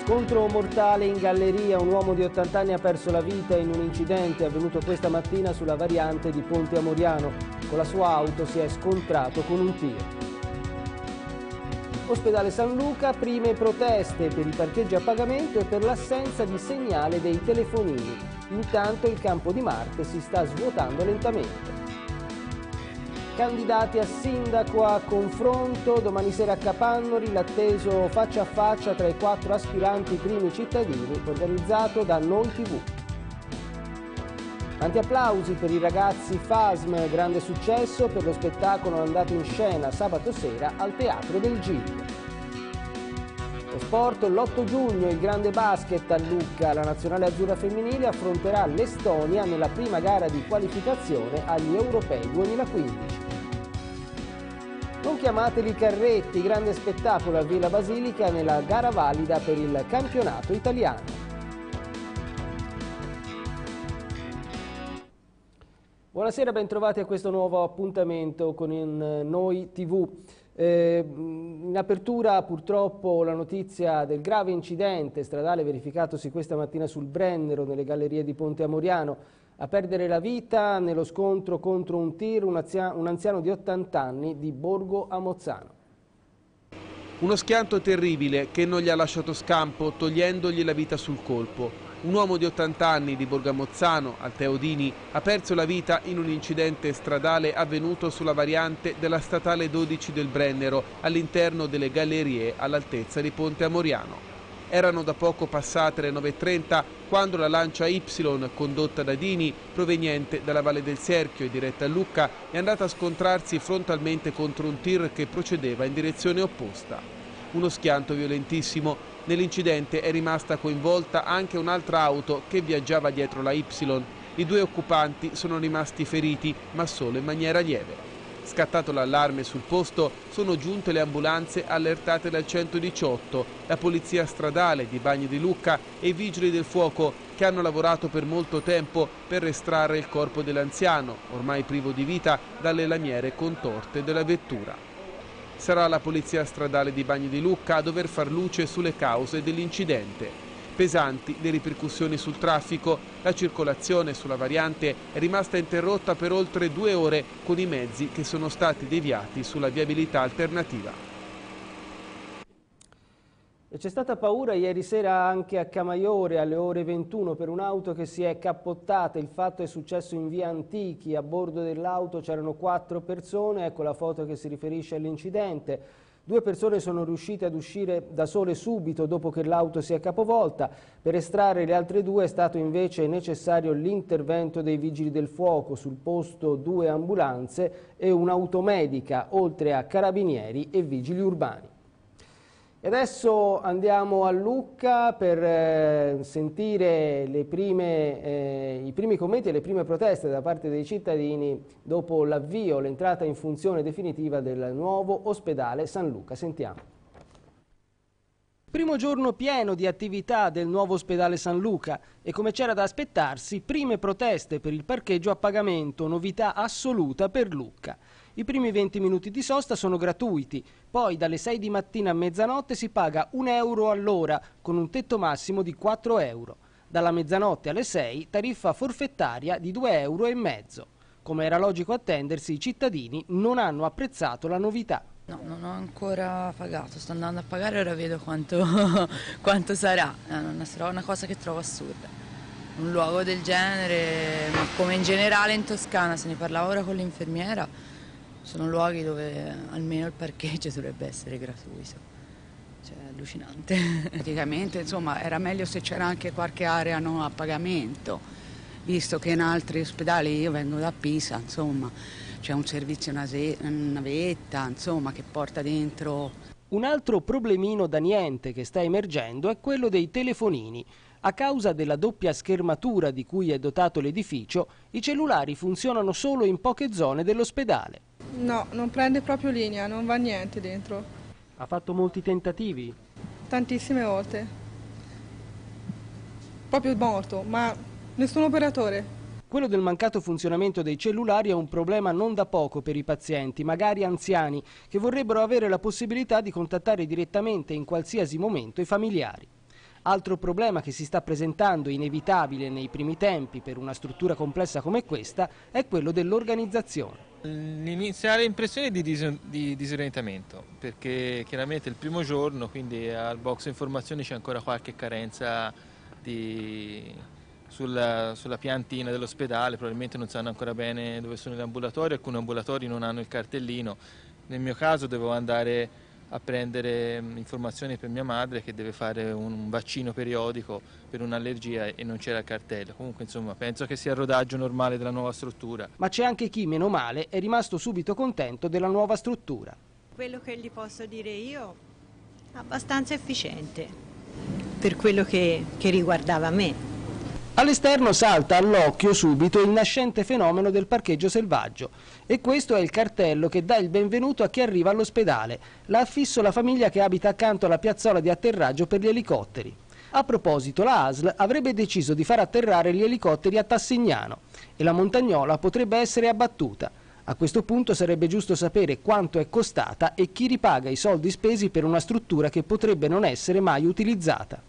Scontro mortale in galleria, un uomo di 80 anni ha perso la vita in un incidente avvenuto questa mattina sulla variante di Ponte Amoriano. Con la sua auto si è scontrato con un tir. Ospedale San Luca, prime proteste per i parcheggi a pagamento e per l'assenza di segnale dei telefonini. Intanto il campo di Marte si sta svuotando lentamente. Candidati a sindaco a confronto, domani sera a Capannori l'atteso faccia a faccia tra i 4 aspiranti primi cittadini organizzato da Noi TV. Tanti applausi per i ragazzi FASM, grande successo per lo spettacolo andato in scena sabato sera al Teatro del GIP. Lo sport, l'8 giugno il grande basket a Lucca, la nazionale azzurra femminile affronterà l'Estonia nella prima gara di qualificazione agli Europei 2015. Non chiamateli carretti, grande spettacolo a Villa Basilica nella gara valida per il campionato italiano. Buonasera, bentrovati a questo nuovo appuntamento con Noi TV. In apertura purtroppo la notizia del grave incidente stradale verificatosi questa mattina sul Brennero nelle gallerie di Ponte Amoriano. A perdere la vita nello scontro contro un tir un anziano di 80 anni di Borgo a Mozzano. Uno schianto terribile che non gli ha lasciato scampo togliendogli la vita sul colpo. Un uomo di 80 anni di Borgo a Mozzano, al Teodini, ha perso la vita in un incidente stradale avvenuto sulla variante della statale 12 del Brennero all'interno delle gallerie all'altezza di Ponte Amoriano. Erano da poco passate le 9:30 quando la Lancia Y, condotta da Dini, proveniente dalla Valle del Serchio e diretta a Lucca, è andata a scontrarsi frontalmente contro un tir che procedeva in direzione opposta. Uno schianto violentissimo. Nell'incidente è rimasta coinvolta anche un'altra auto che viaggiava dietro la Y. I 2 occupanti sono rimasti feriti, ma solo in maniera lieve. Scattato l'allarme sul posto, sono giunte le ambulanze allertate dal 118, la polizia stradale di Bagni di Lucca e i vigili del fuoco che hanno lavorato per molto tempo per estrarre il corpo dell'anziano, ormai privo di vita, dalle lamiere contorte della vettura. Sarà la polizia stradale di Bagni di Lucca a dover far luce sulle cause dell'incidente. Pesanti le ripercussioni sul traffico, la circolazione sulla variante è rimasta interrotta per oltre 2 ore con i mezzi che sono stati deviati sulla viabilità alternativa. C'è stata paura ieri sera anche a Camaiore alle ore 21 per un'auto che si è cappottata. Il fatto è successo in via Antichi, a bordo dell'auto c'erano 4 persone, ecco la foto che si riferisce all'incidente. 2 persone sono riuscite ad uscire da sole subito dopo che l'auto si è capovolta. Per estrarre le altre 2 è stato invece necessario l'intervento dei vigili del fuoco, sul posto 2 ambulanze e un'automedica, oltre a carabinieri e vigili urbani. E adesso andiamo a Lucca per sentire i primi commenti e le prime proteste da parte dei cittadini dopo l'avvio, l'entrata in funzione definitiva del nuovo ospedale San Luca. Sentiamo. Primo giorno pieno di attività del nuovo ospedale San Luca e, come c'era da aspettarsi, prime proteste per il parcheggio a pagamento, novità assoluta per Lucca. I primi 20 minuti di sosta sono gratuiti, poi dalle 6 di mattina a mezzanotte si paga €1 all'ora con un tetto massimo di €4. Dalla mezzanotte alle 6 tariffa forfettaria di €2,50. Come era logico attendersi, i cittadini non hanno apprezzato la novità. No, non ho ancora pagato, sto andando a pagare, ora vedo quanto, quanto sarà. Sarà una cosa che trovo assurda. Un luogo del genere, ma come in generale in Toscana, se ne parlava ora con l'infermiera, sono luoghi dove almeno il parcheggio dovrebbe essere gratuito. Cioè, è allucinante. Praticamente, insomma, era meglio se c'era anche qualche area non a pagamento, visto che in altri ospedali, io vengo da Pisa, insomma, c'è un servizio, una navetta, insomma, che porta dentro. Un altro problemino da niente che sta emergendo è quello dei telefonini. A causa della doppia schermatura di cui è dotato l'edificio, i cellulari funzionano solo in poche zone dell'ospedale. No, non prende proprio linea, non va niente dentro. Ha fatto molti tentativi? Tantissime volte. Proprio morto, ma nessun operatore. Quello del mancato funzionamento dei cellulari è un problema non da poco per i pazienti, magari anziani, che vorrebbero avere la possibilità di contattare direttamente in qualsiasi momento i familiari. Altro problema che si sta presentando inevitabile nei primi tempi per una struttura complessa come questa è quello dell'organizzazione. L'iniziale impressione è di disorientamento, perché chiaramente il primo giorno, quindi al box informazioni c'è ancora qualche carenza sulla piantina dell'ospedale, probabilmente non sanno ancora bene dove sono gli ambulatori, alcuni ambulatori non hanno il cartellino. Nel mio caso dovevo andare a prendere informazioni per mia madre che deve fare un vaccino periodico per un'allergia e non c'era il cartello. Comunque insomma penso che sia il rodaggio normale della nuova struttura. Ma c'è anche chi, meno male, è rimasto subito contento della nuova struttura. Quello che gli posso dire io, abbastanza efficiente per quello che riguardava me. All'esterno salta all'occhio subito il nascente fenomeno del parcheggio selvaggio e questo è il cartello che dà il benvenuto a chi arriva all'ospedale. L'ha affisso la famiglia che abita accanto alla piazzola di atterraggio per gli elicotteri. A proposito, la ASL avrebbe deciso di far atterrare gli elicotteri a Tassignano e la Montagnola potrebbe essere abbattuta. A questo punto sarebbe giusto sapere quanto è costata e chi ripaga i soldi spesi per una struttura che potrebbe non essere mai utilizzata.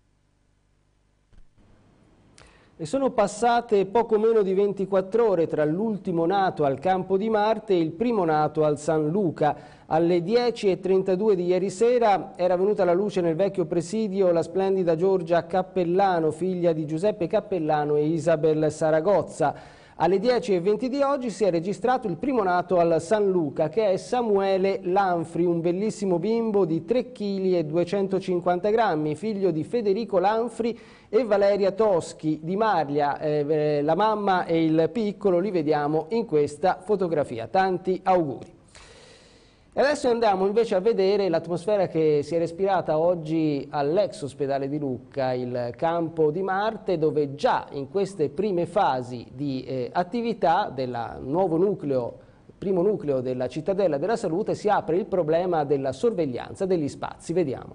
E sono passate poco meno di 24 ore tra l'ultimo nato al Campo di Marte e il primo nato al San Luca. Alle 10:32 di ieri sera era venuta alla luce nel vecchio presidio la splendida Giorgia Cappellano, figlia di Giuseppe Cappellano e Isabel Saragozza. Alle 10:20 di oggi si è registrato il primo nato al San Luca, che è Samuele Lanfri, un bellissimo bimbo di 3 kg e 250 grammi, figlio di Federico Lanfri e Valeria Toschi di Marlia. La mamma e il piccolo li vediamo in questa fotografia. Tanti auguri. E adesso andiamo invece a vedere l'atmosfera che si è respirata oggi all'ex ospedale di Lucca, il Campo di Marte, dove già in queste prime fasi di attività del nuovo nucleo, primo nucleo della Cittadella della Salute, si apre il problema della sorveglianza degli spazi. Vediamo.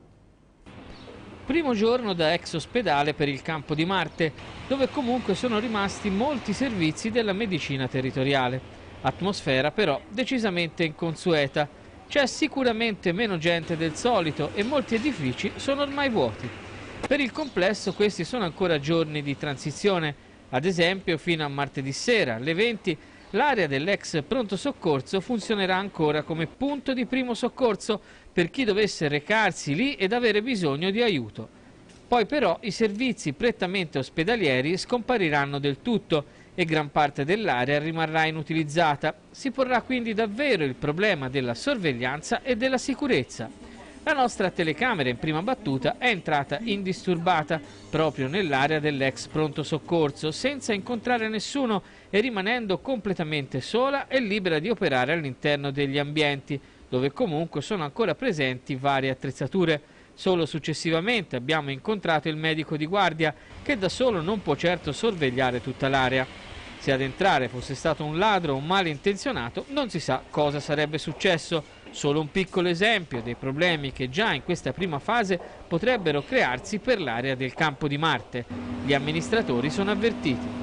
Primo giorno da ex ospedale per il Campo di Marte, dove comunque sono rimasti molti servizi della medicina territoriale. Atmosfera però decisamente inconsueta. C'è sicuramente meno gente del solito e molti edifici sono ormai vuoti. Per il complesso questi sono ancora giorni di transizione. Ad esempio, fino a martedì sera alle 20 l'area dell'ex pronto soccorso funzionerà ancora come punto di primo soccorso per chi dovesse recarsi lì ed avere bisogno di aiuto. Poi però i servizi prettamente ospedalieri scompariranno del tutto e gran parte dell'area rimarrà inutilizzata. Si porrà quindi davvero il problema della sorveglianza e della sicurezza. La nostra telecamera in prima battuta è entrata indisturbata proprio nell'area dell'ex pronto soccorso, senza incontrare nessuno e rimanendo completamente sola e libera di operare all'interno degli ambienti, dove comunque sono ancora presenti varie attrezzature. Solo successivamente abbiamo incontrato il medico di guardia, che da solo non può certo sorvegliare tutta l'area. Se ad entrare fosse stato un ladro o un malintenzionato, non si sa cosa sarebbe successo. Solo un piccolo esempio dei problemi che già in questa prima fase potrebbero crearsi per l'area del Campo di Marte. Gli amministratori sono avvertiti.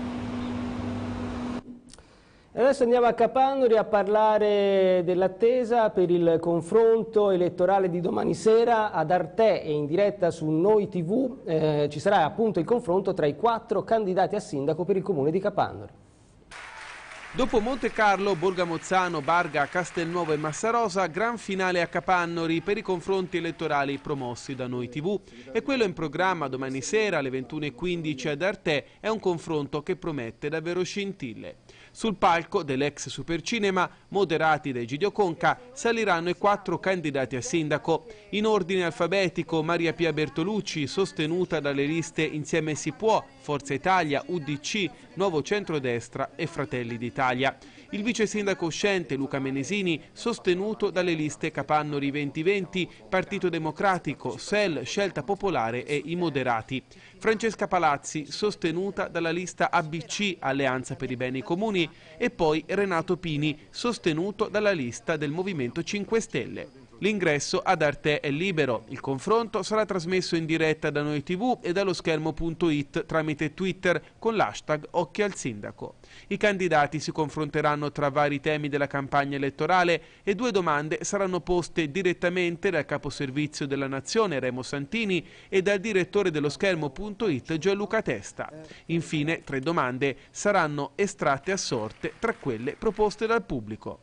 Adesso andiamo a Capannori a parlare dell'attesa per il confronto elettorale di domani sera ad Arte e in diretta su Noi TV. Ci sarà appunto il confronto tra i 4 candidati a sindaco per il comune di Capannori. Dopo Monte Carlo, Borgamozzano, Barga, Castelnuovo e Massarosa, gran finale a Capannori per i confronti elettorali promossi da Noi TV. E quello in programma domani sera alle 21:15 ad Arte è un confronto che promette davvero scintille. Sul palco dell'ex Supercinema, moderati da Egidio Conca, saliranno i 4 candidati a sindaco. In ordine alfabetico, Maria Pia Bertolucci, sostenuta dalle liste Insieme si può, Forza Italia, UDC, Nuovo Centrodestra e Fratelli d'Italia. Il vice sindaco uscente Luca Menesini, sostenuto dalle liste Capannori 2020, Partito Democratico, SEL, Scelta Popolare e i Moderati. Francesca Palazzi, sostenuta dalla lista ABC, Alleanza per i Beni Comuni, e poi Renato Pini, sostenuto dalla lista del Movimento 5 Stelle. L'ingresso ad Arte è libero. Il confronto sarà trasmesso in diretta da Noi TV e dallo schermo.it tramite Twitter con l'hashtag Occhi al Sindaco. I candidati si confronteranno tra vari temi della campagna elettorale e 2 domande saranno poste direttamente dal caposervizio della Nazione Remo Santini e dal direttore dello schermo.it Gianluca Testa. Infine 3 domande saranno estratte a sorte tra quelle proposte dal pubblico.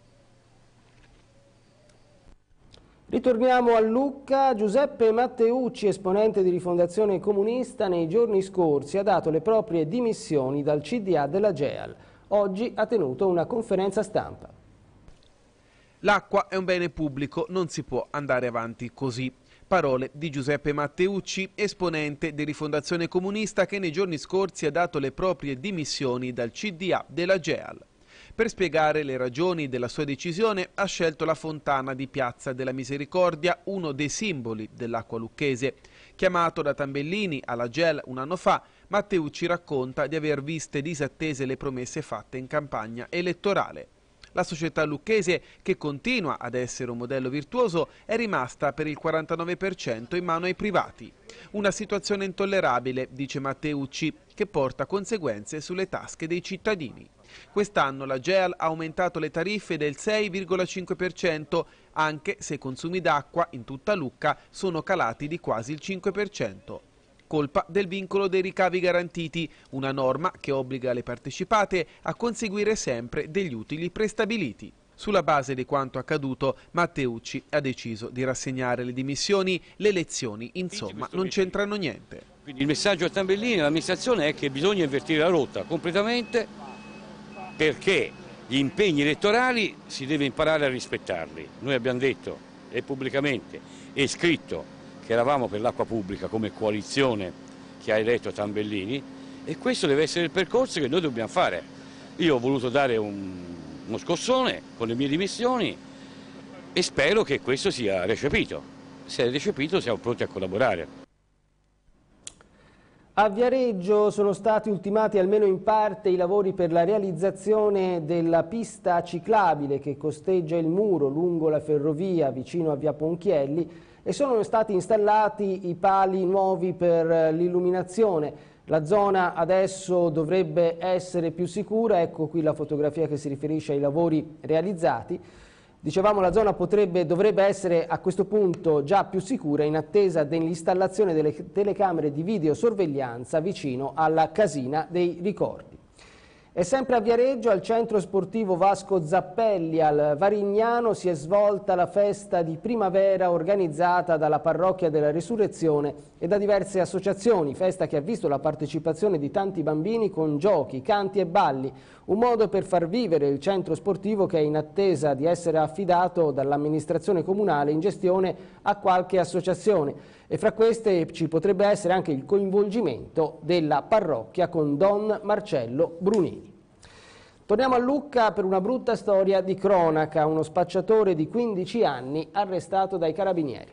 Ritorniamo a Lucca. Giuseppe Matteucci, esponente di Rifondazione Comunista, nei giorni scorsi ha dato le proprie dimissioni dal CDA della GEAL. Oggi ha tenuto una conferenza stampa. L'acqua è un bene pubblico, non si può andare avanti così. Parole di Giuseppe Matteucci, esponente di Rifondazione Comunista, che nei giorni scorsi ha dato le proprie dimissioni dal CDA della GEAL. Per spiegare le ragioni della sua decisione ha scelto la fontana di Piazza della Misericordia, uno dei simboli dell'acqua lucchese. Chiamato da Tambellini alla GEAL un anno fa, Matteucci racconta di aver viste disattese le promesse fatte in campagna elettorale. La società lucchese, che continua ad essere un modello virtuoso, è rimasta per il 49% in mano ai privati. Una situazione intollerabile, dice Matteucci, che porta conseguenze sulle tasche dei cittadini. Quest'anno la GEAL ha aumentato le tariffe del 6,5%, anche se i consumi d'acqua in tutta Lucca sono calati di quasi il 5%. Colpa del vincolo dei ricavi garantiti, una norma che obbliga le partecipate a conseguire sempre degli utili prestabiliti. Sulla base di quanto accaduto, Matteucci ha deciso di rassegnare le dimissioni. Le elezioni, insomma, non c'entrano niente. Quindi il messaggio a Tambellini e all'amministrazione è che bisogna invertire la rotta completamente, perché gli impegni elettorali si deve imparare a rispettarli. Noi abbiamo detto, e pubblicamente, e scritto, che eravamo per l'acqua pubblica come coalizione che ha eletto Tambellini, e questo deve essere il percorso che noi dobbiamo fare. Io ho voluto dare uno scossone con le mie dimissioni e spero che questo sia recepito. Se è recepito siamo pronti a collaborare. A Viareggio sono stati ultimati almeno in parte i lavori per la realizzazione della pista ciclabile che costeggia il muro lungo la ferrovia vicino a Via Ponchielli e sono stati installati i pali nuovi per l'illuminazione. La zona adesso dovrebbe essere più sicura, ecco qui la fotografia che si riferisce ai lavori realizzati. Dicevamo, la zona dovrebbe essere a questo punto già più sicura in attesa dell'installazione delle telecamere di videosorveglianza vicino alla Casina dei Ricordi. E sempre a Viareggio, al centro sportivo Vasco Zappelli, al Varignano, si è svolta la festa di primavera organizzata dalla Parrocchia della Resurrezione e da diverse associazioni, festa che ha visto la partecipazione di tanti bambini con giochi, canti e balli, un modo per far vivere il centro sportivo che è in attesa di essere affidato dall'amministrazione comunale in gestione a qualche associazione. E fra queste ci potrebbe essere anche il coinvolgimento della parrocchia con Don Marcello Brunini. Torniamo a Lucca per una brutta storia di cronaca, uno spacciatore di 15 anni arrestato dai carabinieri.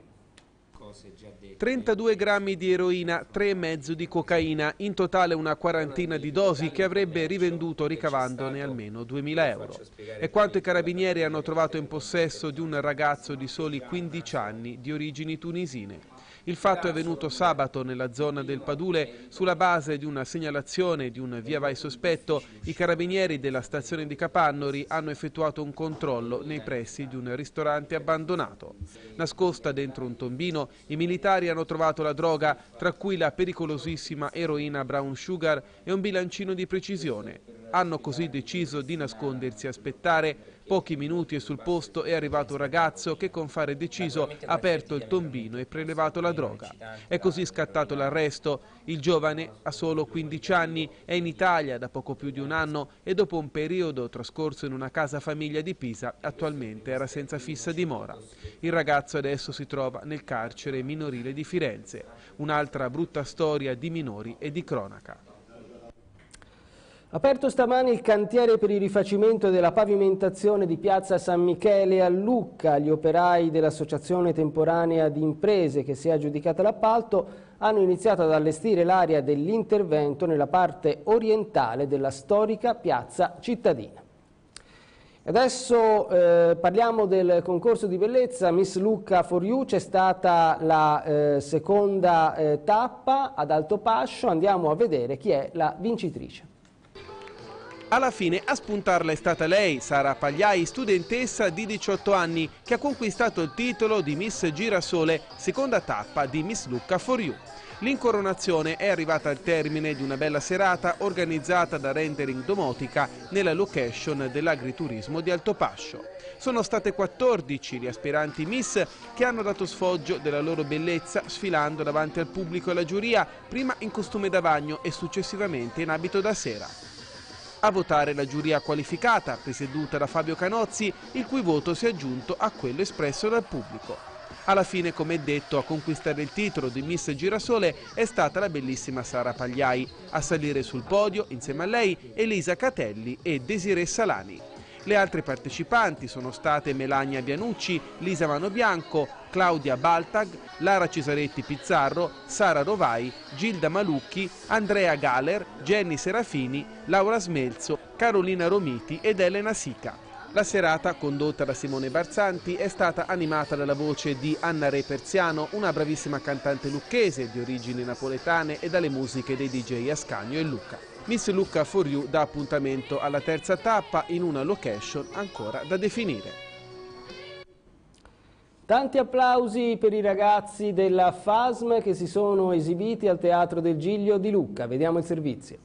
32 grammi di eroina, 3,5 di cocaina, in totale una quarantina di dosi che avrebbe rivenduto ricavandone almeno 2.000 euro. È quanto i carabinieri hanno trovato in possesso di un ragazzo di soli 15 anni di origini tunisine. Il fatto è avvenuto sabato nella zona del Padule. Sulla base di una segnalazione di un via vai sospetto, i carabinieri della stazione di Capannori hanno effettuato un controllo nei pressi di un ristorante abbandonato. Nascosta dentro un tombino, i militari hanno trovato la droga, tra cui la pericolosissima eroina brown sugar e un bilancino di precisione. Hanno così deciso di nascondersi e aspettare. Pochi minuti e sul posto è arrivato un ragazzo che con fare deciso ha aperto il tombino e prelevato la droga. È così scattato l'arresto. Il giovane ha solo 15 anni, è in Italia da poco più di un anno e dopo un periodo trascorso in una casa famiglia di Pisa attualmente era senza fissa dimora. Il ragazzo adesso si trova nel carcere minorile di Firenze. Un'altra brutta storia di minori e di cronaca. Aperto stamani il cantiere per il rifacimento della pavimentazione di Piazza San Michele a Lucca. Gli operai dell'Associazione Temporanea di Imprese che si è aggiudicata l'appalto hanno iniziato ad allestire l'area dell'intervento nella parte orientale della storica piazza cittadina. Adesso parliamo del concorso di bellezza Miss Lucca for You. C'è stata la seconda tappa ad Altopascio. Andiamo a vedere chi è la vincitrice. Alla fine a spuntarla è stata lei, Sara Pagliai, studentessa di 18 anni, che ha conquistato il titolo di Miss Girasole, seconda tappa di Miss Lucca for You. L'incoronazione è arrivata al termine di una bella serata organizzata da Rendering Domotica nella location dell'agriturismo di Altopascio. Sono state 14 gli aspiranti Miss che hanno dato sfoggio della loro bellezza sfilando davanti al pubblico e alla giuria, prima in costume da bagno e successivamente in abito da sera. A votare la giuria qualificata, presieduta da Fabio Canozzi, il cui voto si è aggiunto a quello espresso dal pubblico. Alla fine, come detto, a conquistare il titolo di Miss Girasole è stata la bellissima Sara Pagliai. A salire sul podio, insieme a lei, Elisa Catelli e Desiree Salani. Le altre partecipanti sono state Melania Bianucci, Lisa Manobianco, Claudia Baltag, Lara Cesaretti Pizzarro, Sara Rovai, Gilda Malucchi, Andrea Galer, Jenny Serafini, Laura Smelzo, Carolina Romiti ed Elena Sica. La serata, condotta da Simone Barzanti, è stata animata dalla voce di Anna Re Perziano, una bravissima cantante lucchese di origini napoletane, e dalle musiche dei DJ Ascanio e Lucca. Miss Lucca for You dà appuntamento alla terza tappa in una location ancora da definire. Tanti applausi per i ragazzi della FASM che si sono esibiti al Teatro del Giglio di Lucca. Vediamo il servizio.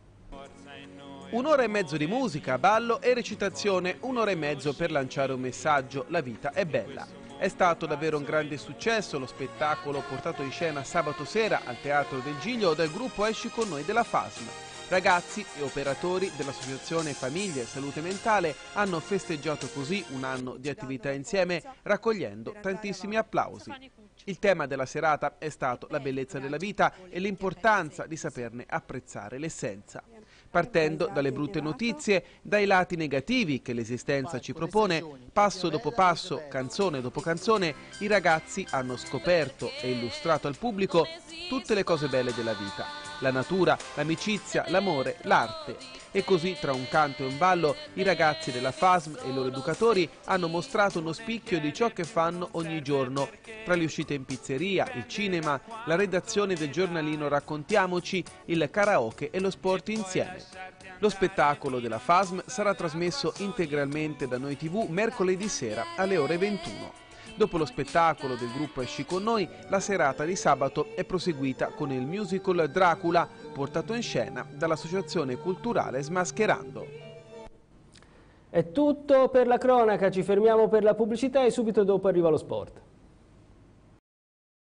1 ora e mezzo di musica, ballo e recitazione, 1 ora e mezzo per lanciare un messaggio: la vita è bella. È stato davvero un grande successo lo spettacolo portato in scena sabato sera al Teatro del Giglio dal gruppo Esci con noi della FASM. Ragazzi e operatori dell'Associazione Famiglie e Salute Mentale hanno festeggiato così un anno di attività insieme, raccogliendo tantissimi applausi. Il tema della serata è stato la bellezza della vita e l'importanza di saperne apprezzare l'essenza. Partendo dalle brutte notizie, dai lati negativi che l'esistenza ci propone, passo dopo passo, canzone dopo canzone, i ragazzi hanno scoperto e illustrato al pubblico tutte le cose belle della vita: la natura, l'amicizia, l'amore, l'arte. E così, tra un canto e un ballo, i ragazzi della FASM e i loro educatori hanno mostrato uno spicchio di ciò che fanno ogni giorno, tra le uscite in pizzeria, il cinema, la redazione del giornalino Raccontiamoci, il karaoke e lo sport insieme. Lo spettacolo della FASM sarà trasmesso integralmente da Noi TV mercoledì sera alle ore 21. Dopo lo spettacolo del gruppo Esci con noi, la serata di sabato è proseguita con il musical Dracula, portato in scena dall'Associazione Culturale Smascherando. È tutto per la cronaca, ci fermiamo per la pubblicità e subito dopo arriva lo sport.